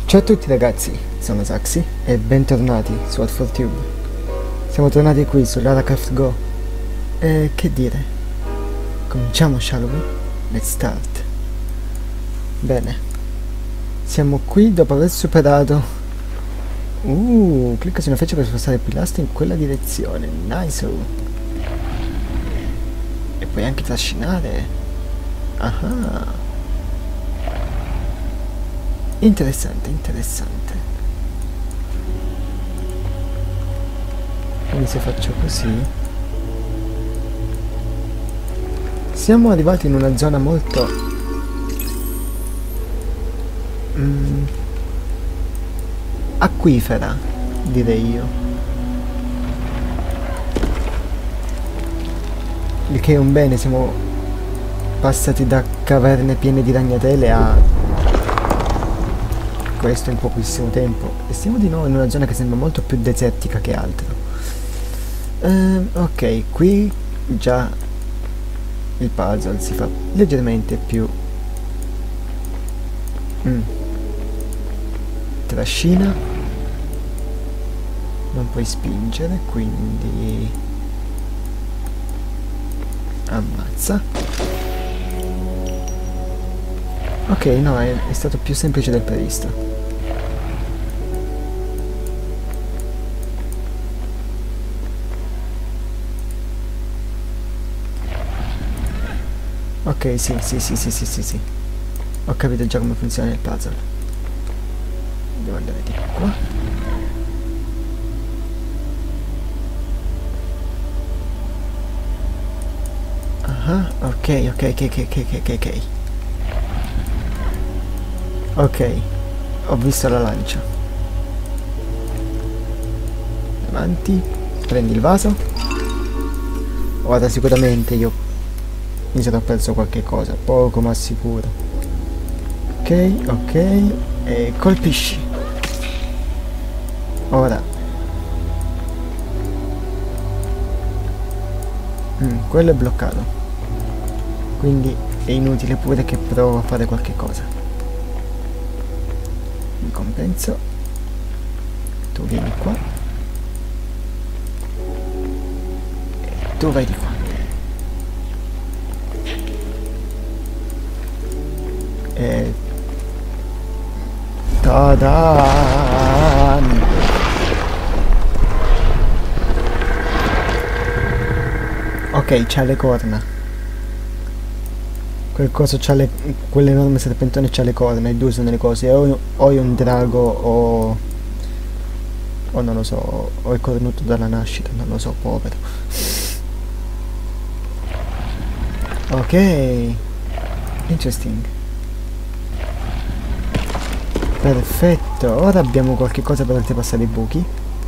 Ciao a tutti ragazzi, sono Saxi e bentornati su Art4Tube. Siamo tornati qui su Lara Croft Go. E che dire? Cominciamo, shall we? Let's start. Bene. Siamo qui dopo aver superato... clicca su una freccia per spostare il pilastro in quella direzione. Nice. E puoi anche trascinare. Ah. Interessante, interessante. Quindi se faccio così... Siamo arrivati in una zona molto... acquifera, direi io. Il che è un bene, siamo passati da caverne piene di ragnatele a... questo in pochissimo tempo e siamo di nuovo in una zona che sembra molto più desertica che altro. Ok, qui già il puzzle si fa leggermente più trascina, non puoi spingere, quindi ammazza. Ok, no, è stato più semplice del previsto. Ok, sì. Ho capito già come funziona il puzzle. Devo andare di qua. Ah, ok. Ok, ho visto la lancia. Avanti, prendi il vaso. Ora sicuramente io mi sarò perso qualche cosa, poco ma sicuro. Ok, e colpisci. Ora. Quello è bloccato. Quindi è inutile pure che provo a fare qualche cosa. In compenso tu vieni qua e tu vai di qua e ta-dan! Ok, c'ha le corna. Quel coso c'ha le... quell'enorme serpentone c'ha le corna, e due sono le cose, o è un drago o non lo so, o è cornuto dalla nascita, non lo so, povero. Ok, interesting. Perfetto, ora abbiamo qualche cosa per oltrepassare i buchi.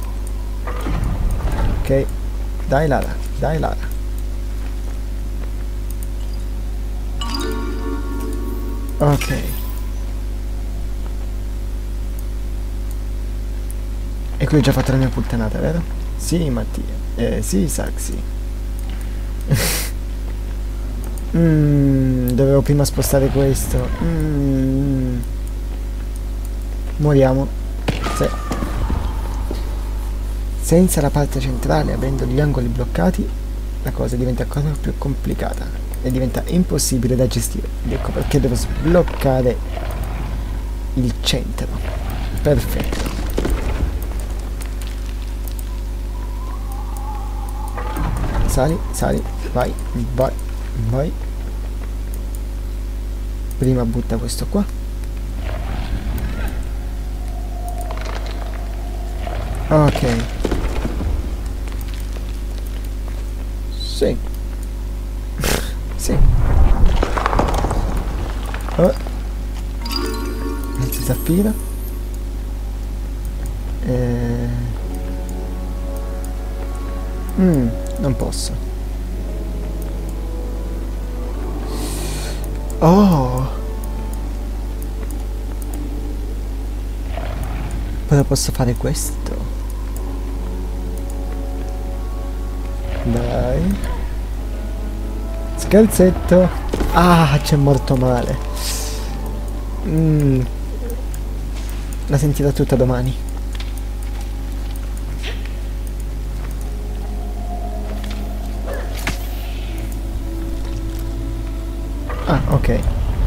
Ok, dai Lara. Ok. E qui ho già fatto la mia puttanata, vero? Sì, Mattia. Sì, Saxi. Dovevo prima spostare questo. Moriamo. Sì. Senza la parte centrale, avendo gli angoli bloccati, la cosa diventa ancora più complicata. E diventa impossibile da gestire. Ed ecco perché devo sbloccare il centro. Perfetto. Sali, vai. Prima butta questo qua. Ok. Sì. Sì. Mezzo zaffiro. Non posso. Oh! Però posso fare questo. Dai. Scherzetto. Ah, c'è morto male. la sentirò tutta domani. Ah, ok.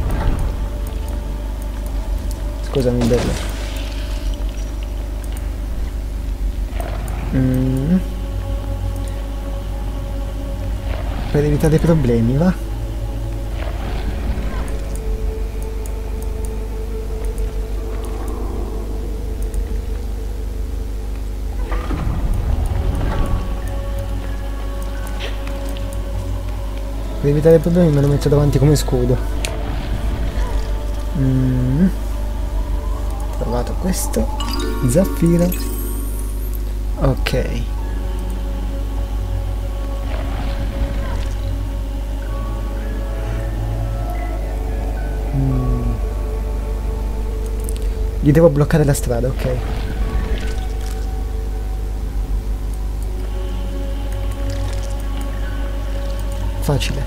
Scusami, bello. Per evitare problemi, va? Per evitare problemi me lo metto davanti come scudo. Trovato questo. Zaffiro. Ok. Gli devo bloccare la strada, ok. Facile.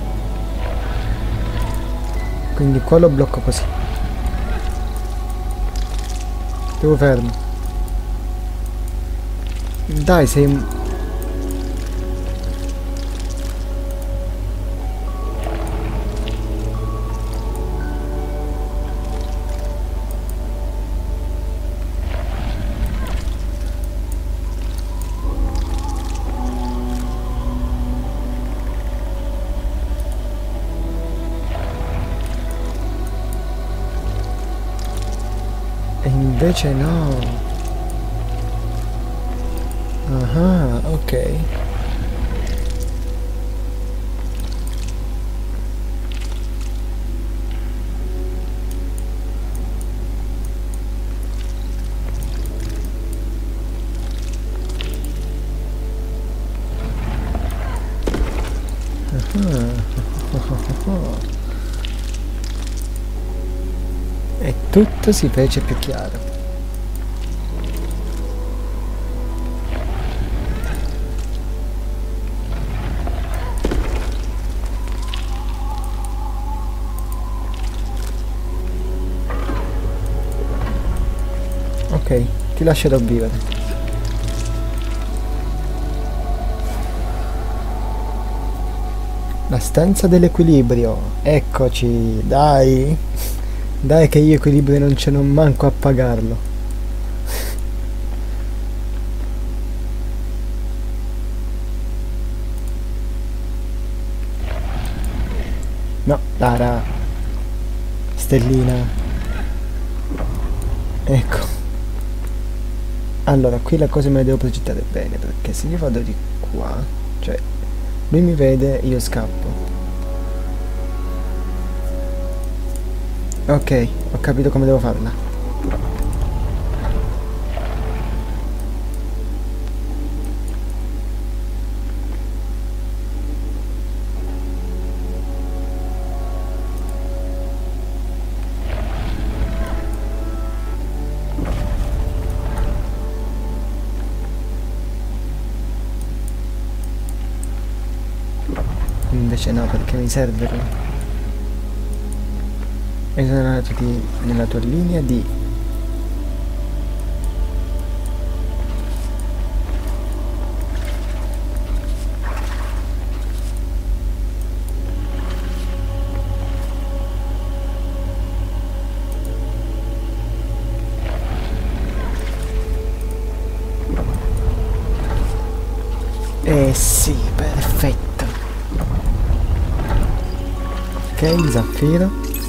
Quindi qua lo blocco così. Devo fermo. Dai, sei... E invece no. Ah, ok. E tutto si fece più chiaro. Ok, ti lascerò vivere. La stanza dell'equilibrio. Eccoci, dai. Dai che io equilibrio non ce n'ho manco a pagarlo. No, Lara. Stellina. Ecco. Allora, qui la cosa me la devo progettare bene, perché se io vado di qua, cioè, lui mi vede, io scappo. Ok, ho capito come devo farla. Invece no, perché mi serve qua. E sono andato nella tua linea di... Eh sì, perfetto. Ok, zaffiro.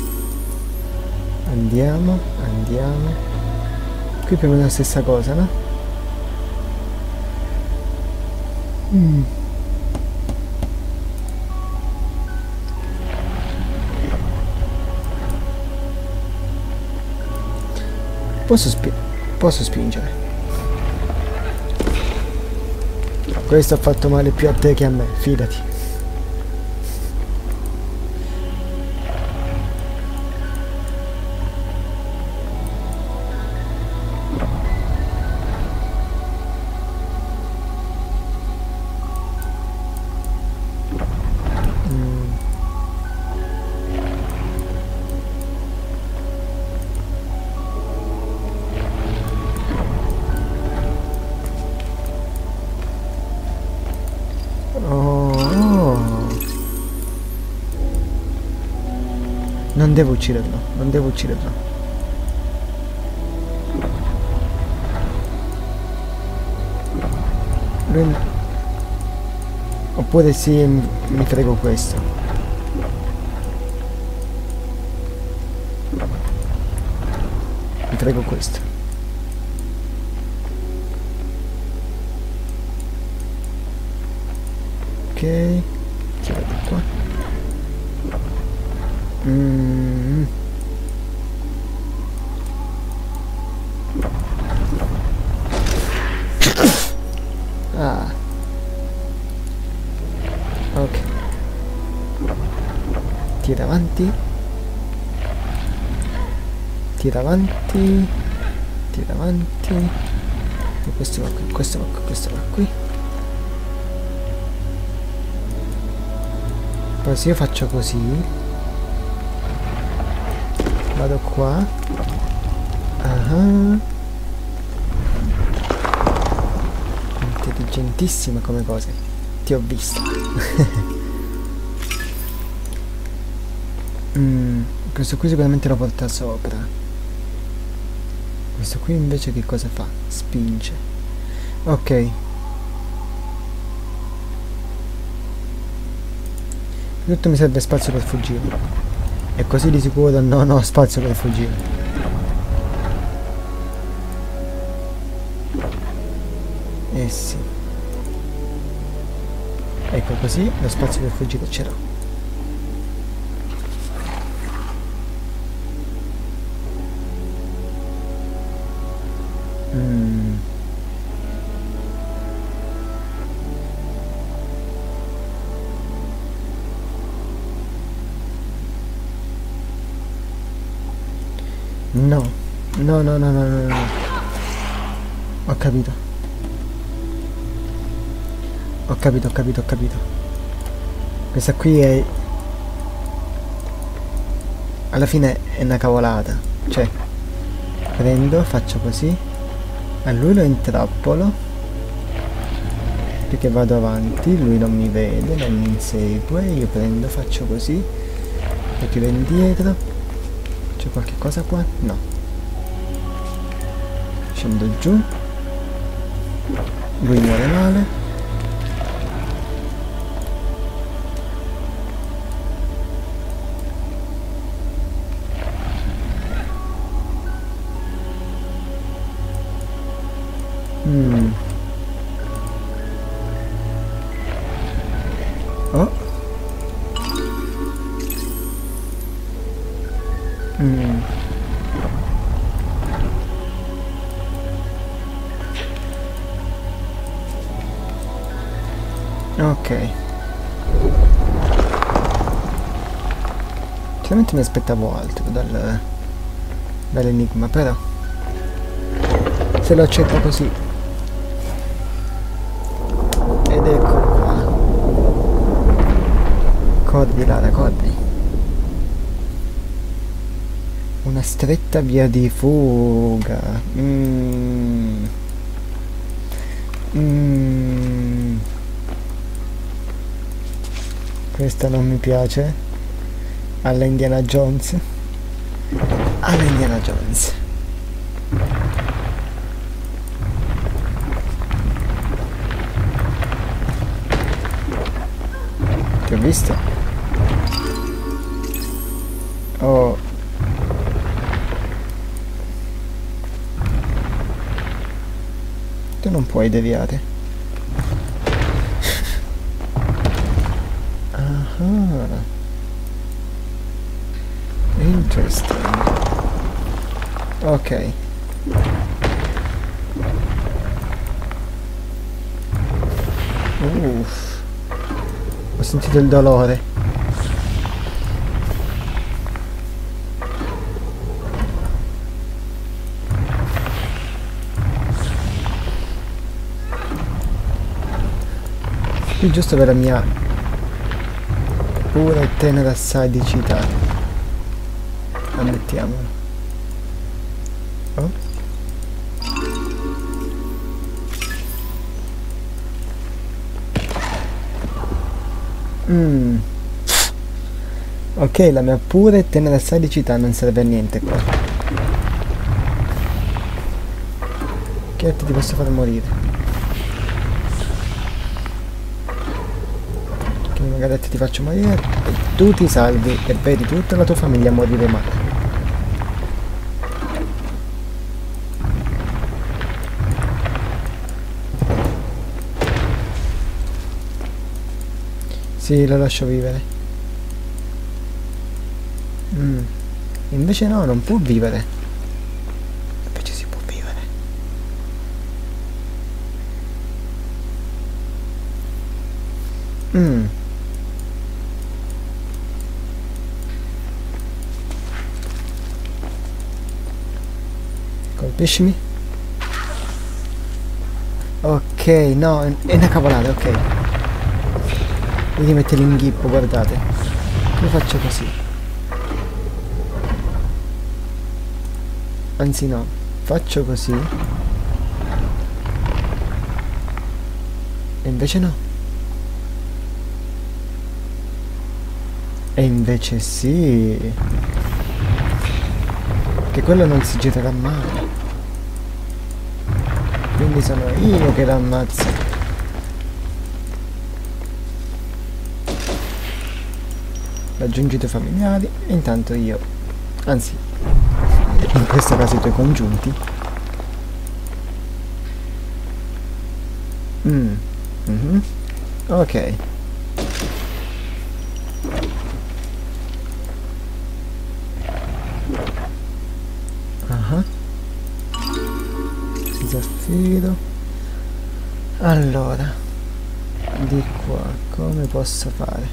Andiamo, andiamo. Qui più o meno la stessa cosa, no? Posso spingere. Questo ha fatto male più a te che a me, fidati. Non devo ucciderlo, non devo ucciderlo. Lui... Oppure sì, mi frego questo. Mi frego questo. Ok. Chi vado qua? Ah. Ok. Tira avanti. Tira avanti. Tira avanti. E questo va qui, questo va qui, questo va qui. Poi se io faccio così, vado qua. Ah. Intelligentissima come cose. Ti ho vista. Questo qui sicuramente lo porta sopra. Questo qui invece che cosa fa? Spinge. Ok. Tutto mi serve spazio per fuggire. E così di sicuro non ho spazio per fuggire. Eh sì. Ecco, così lo spazio per fuggire ce l'ho. No. No, no, no, no, no, no. Ho capito. Ho capito, ho capito, ho capito. Questa qui è... Alla fine è una cavolata. Cioè, prendo, faccio così. A lui lo intrappolo. Perché vado avanti, lui non mi vede, non mi insegue. Io prendo, faccio così. Poi tiro indietro. C'è qualche cosa qua? No. Scendo giù. Lui muore male. Oh. Ok. Chiaramente mi aspettavo altro dall'enigma, però se lo accetto così. Ed ecco qua. Corri Lara, corri. Una stretta via di fuga. Questa non mi piace. Alla Indiana Jones. Alla Indiana Jones. Ti ho visto? Oh. Tu non puoi deviare. Ah. Interesting. Ok. Uff. Ho sentito il dolore. Qui giusto per la mia pura e tenera sadicità. Ammettiamolo. Oh. Ok, la mia pure tenera sadicità non serve a niente qua. Che ti posso far morire? Che magari ti faccio morire e tu ti salvi e vedi tutta la tua famiglia morire male. Sì, lo lascio vivere. Invece no, non può vivere. Invece si può vivere. Colpiscimi. Ok, no, è una cavolata, ok. Devi mettere l'inghippo, guardate. Io faccio così. Anzi no, faccio così. E invece no. E invece sì. Che quello non si girerà mai. Quindi sono io che la ammazzo. Raggiungi i tuoi familiari e intanto io, anzi, in questo caso i tuoi congiunti. Ok. Zaffiro. Allora, di qua come posso fare?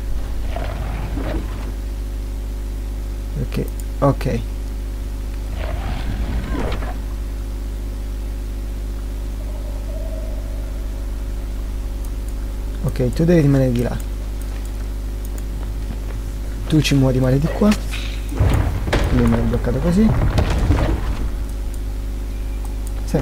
Perché ok. Ok, tu devi rimanere di là. Tu ci muori male di qua. Lui mi ha bloccato così. Sì.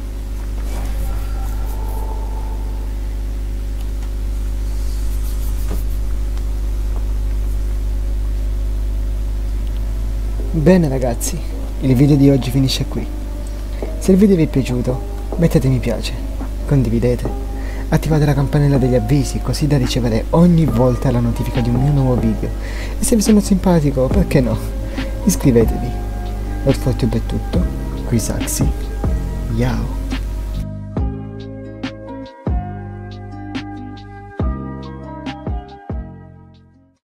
Bene ragazzi, il video di oggi finisce qui. Se il video vi è piaciuto, mettete mi piace, condividete, attivate la campanella degli avvisi così da ricevere ogni volta la notifica di un mio nuovo video. E se vi sono simpatico, perché no? Iscrivetevi. Per ForTube è tutto, qui Saxi. Ciao.